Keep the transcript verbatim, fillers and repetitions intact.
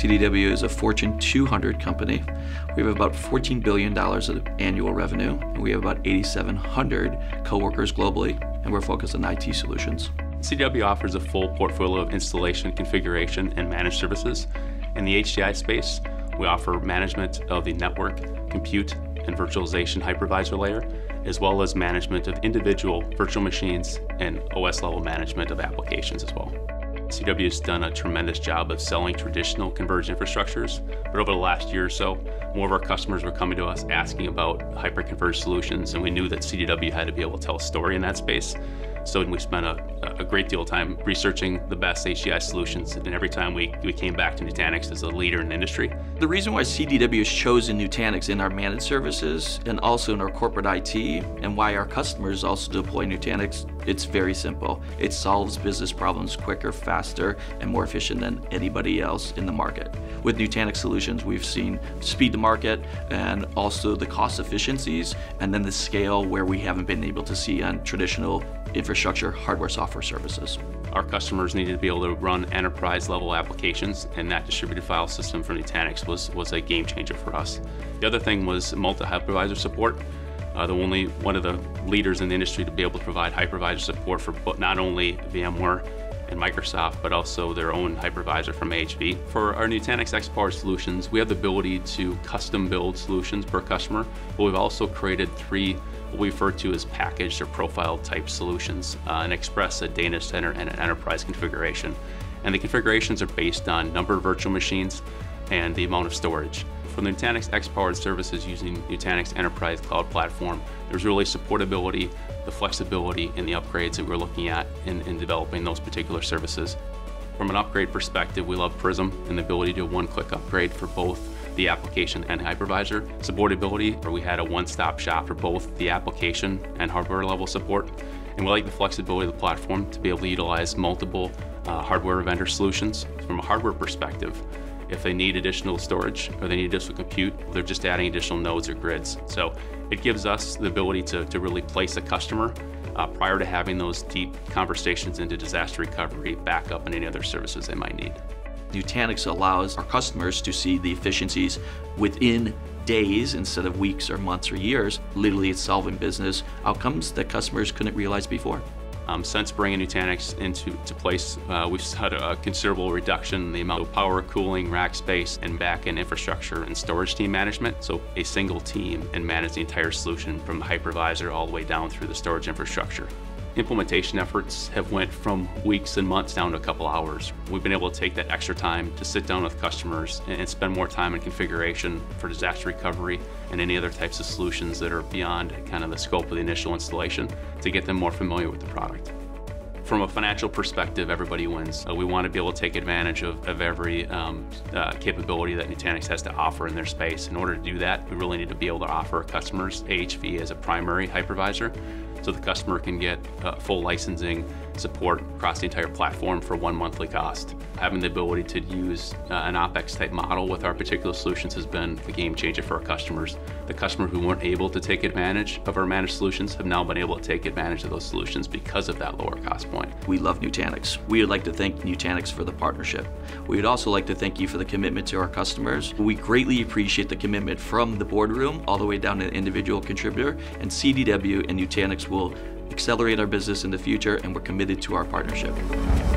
C D W is a Fortune two hundred company. We have about fourteen billion dollars of annual revenue, and we have about eighty-seven hundred coworkers globally, and we're focused on I T solutions. C D W offers a full portfolio of installation, configuration, and managed services. In the H C I space, we offer management of the network, compute, and virtualization hypervisor layer, as well as management of individual virtual machines and O S level management of applications as well. C W has done a tremendous job of selling traditional converged infrastructures, but over the last year or so, more of our customers were coming to us asking about hyper-converged solutions, and we knew that C D W had to be able to tell a story in that space. So we spent a, a great deal of time researching the best H C I solutions, and every time we, we came back to Nutanix as a leader in the industry. The reason why C D W has chosen Nutanix in our managed services and also in our corporate I T, and why our customers also deploy Nutanix, it's very simple. It solves business problems quicker, faster, and more efficient than anybody else in the market. With Nutanix solutions, we've seen speed to market and also the cost efficiencies, and then the scale where we haven't been able to see on traditional infrastructure, hardware, software services. Our customers needed to be able to run enterprise level applications, and that distributed file system from Nutanix was, was a game changer for us. The other thing was multi-hypervisor support. Uh, the only one of the leaders in the industry to be able to provide hypervisor support for not only VMware and Microsoft, but also their own hypervisor from A H V. For our Nutanix XPowered solutions, we have the ability to custom build solutions per customer, but we've also created three what we refer to as packaged or profile type solutions, uh, an express, a data center, and an enterprise configuration. And the configurations are based on number of virtual machines and the amount of storage. For the Nutanix XPowered services using Nutanix Enterprise Cloud Platform, there's really supportability, the flexibility, and the upgrades that we're looking at in, in developing those particular services. From an upgrade perspective, we love Prism and the ability to do a one-click upgrade for both the application and hypervisor. Supportability, where we had a one-stop shop for both the application and hardware level support. And we like the flexibility of the platform to be able to utilize multiple uh, hardware vendor solutions. From a hardware perspective, if they need additional storage or they need additional compute, they're just adding additional nodes or grids. So it gives us the ability to, to really place a customer uh, prior to having those deep conversations into disaster recovery, backup, and any other services they might need. Nutanix allows our customers to see the efficiencies within days instead of weeks or months or years. Literally, it's solving business outcomes that customers couldn't realize before. Um, since bringing Nutanix into to place, uh, we've had a considerable reduction in the amount of power, cooling, rack space, and back-end infrastructure and storage team management. So a single team and manage the entire solution from the hypervisor all the way down through the storage infrastructure. Implementation efforts have went from weeks and months down to a couple hours. We've been able to take that extra time to sit down with customers and spend more time in configuration for disaster recovery and any other types of solutions that are beyond kind of the scope of the initial installation to get them more familiar with the product. From a financial perspective, everybody wins. Uh, we want to be able to take advantage of, of every um, uh, capability that Nutanix has to offer in their space. In order to do that, we really need to be able to offer our customers A H V as a primary hypervisor, so the customer can get uh, full licensing support across the entire platform for one monthly cost. Having the ability to use uh, an OpEx type model with our particular solutions has been a game changer for our customers. The customers who weren't able to take advantage of our managed solutions have now been able to take advantage of those solutions because of that lower cost point. We love Nutanix. We would like to thank Nutanix for the partnership. We would also like to thank you for the commitment to our customers. We greatly appreciate the commitment from the boardroom all the way down to the individual contributor, and C D W and Nutanix will accelerate our business in the future, and we're committed to our partnership.